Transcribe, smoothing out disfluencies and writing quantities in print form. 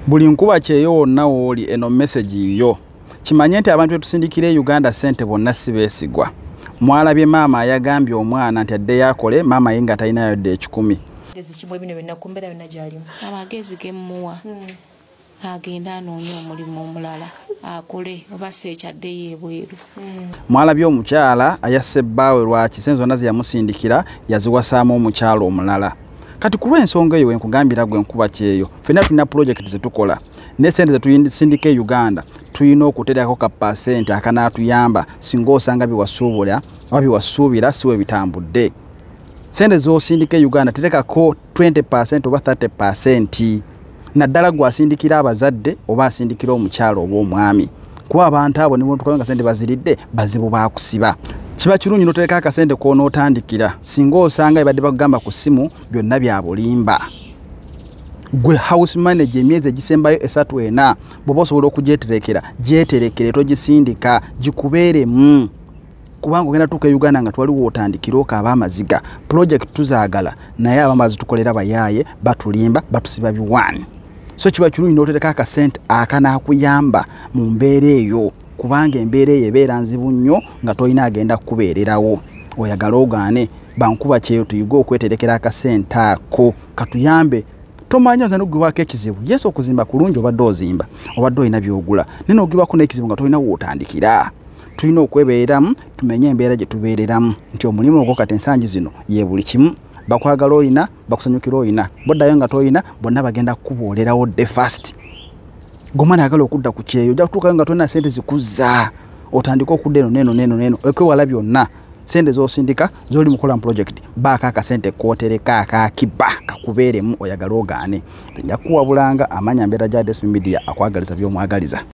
buli nkuba kyeyo wonna wooli eno message yo kimanye nti abantu betusindikire Uganda sente bonna si beesigwa. Mwalabye maama ayagambye omwana nti adde yakole maama yenga talina yadde 10. Ezikibwe bino bina kumbera bina gyalimu. Amagezi gemuwa. Agenda anoonya omulimu omulala akole oba sekyadde yebweru. Mwalabye omukyala ayasse bbaawe lwaki sente zonna ze yamusindikira yaziwasaamu omukyala omulala. Kati ku lw'ensonga eyo wenkugambira gwe nkuba kyeyo ffenna tulina pulojekiti ze tukola ne sente ze tuyindisindika Uganda tulina okuterekako ka pasenti akanaatuyamba singa osanga biwasuubula oba biwasuubira siwe bitambudde. Sente z'osindika Uganda terekako 20% oba 30%. Naddala gwasindikira abazadde oba asindikira omukyalo oba omwami. Kuba abantu abo nibo tukabanga sente baziridde bazibu baakusiba. Kiba kirungi notereka akasente k'onootandikira singa osanga ebadde bakugamba ku ssimu byonna bya bulimba. Gwe house manager emyezi egisembayo 3-4 bw'oba osobola okugyeterekera gyeterekere togisindika gikubeeremu. Kubanga ogenda tuuka Uganda nga twaliwo otandikira okaaba amaziga. Project tuzaagala naye abamazi tukolera bayaaye batulimba batusiba biwani. So kiba kirungi n'otereka akasente akanaakuyamba mu mbeera eyo kubanga embeera eyo ebeera nzibu nnyo nga tolina agenda kukubeererawo. Oyagala ogaane bankuba kyeyo tuyiga okweterekera akasente ako katuyambe. Tomanya nze n'ogibwako ekizibu yesu okuzimba kulungi obadde ozimba obadde olina by'ogula naye n'ogibwako n'ekizibu nga tolina wootandikira. Tulina okwebeeramu tumenye embeera gye tubeereramu nti omulimu ogwo kati ensangi zino ye buli kimu. Bakwagala oyina bakusanyukira oyina boddayo nga toyina bonna bagenda kukuboolerawo the first. Gomana agala okudda ku kyeyo ojja kutuukayo nga tolina sente zikuzza otandika okudda eno neno okwewala byonna sente z'osindika z'oli mukola mu project baako akasente kootereka akakiba kakubeeremu oyagala ogaane. Nja kuwabulanga amanya mbeera gya DSP Media akwagaliza by'omwagaliza.